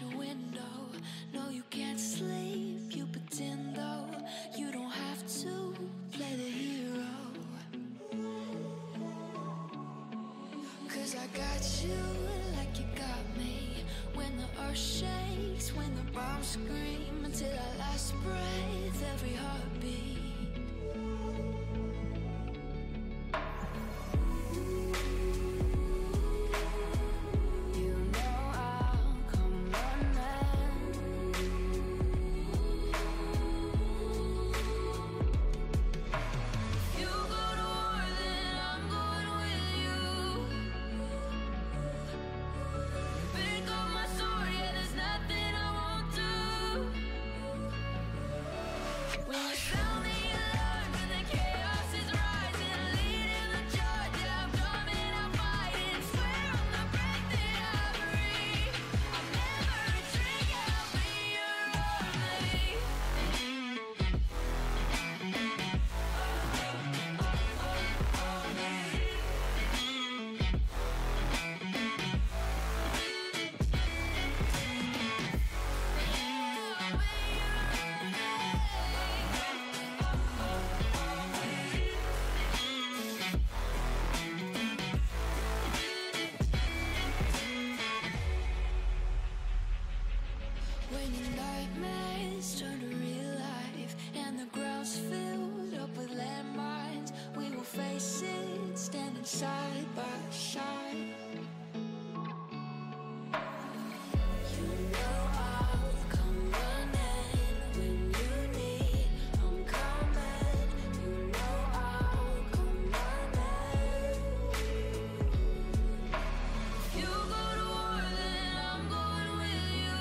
your window. No, you can't sleep, you pretend though. You don't have to play the hero, 'cause I got you like you got me. When the earth shakes, when the bombs scream, until our last breath, every heartbeat. When your nightmares turn to real life and the ground's filled up with landmines, we will face it standing side by side. You know I'll come running when you need. I'm coming. You know I'll come running. If you go to war, then I'm going with you.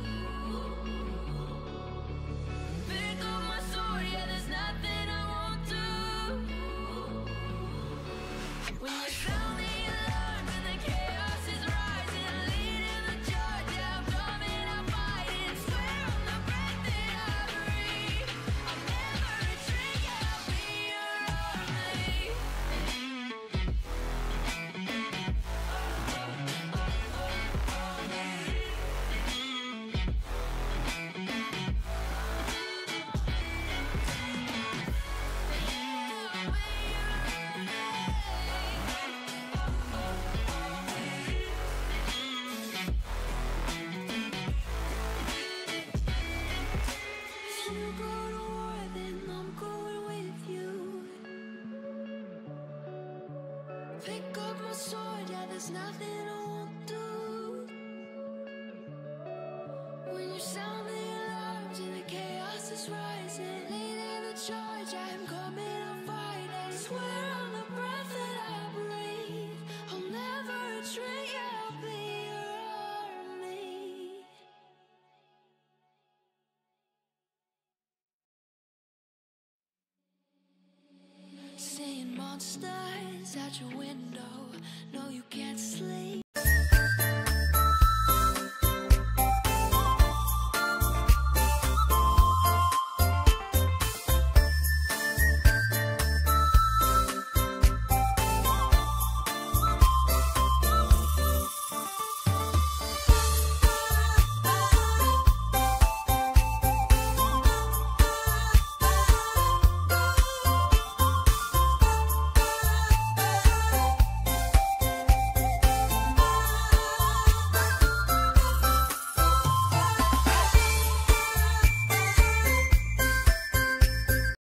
Pick up my sword, yeah, there's nothing I won't do. When you sound the alarm and the chaos is rising, leading the charge, yeah, I'm coming, I'm fighting. Swear on the breath that I breathe, I'll never retreat, yeah, I'll be your army. If you go to war, then I'm going with you. Pick up my sword, yeah, there's nothing I won't do. When you sound the alarms and the chaos is rising, leading the charge, I'm coming, I'm fighting. Swear on the breath that I breathe, I'll never retreat, yeah, I'll be your army. Seeing monsters at your window. No, you can't sleep.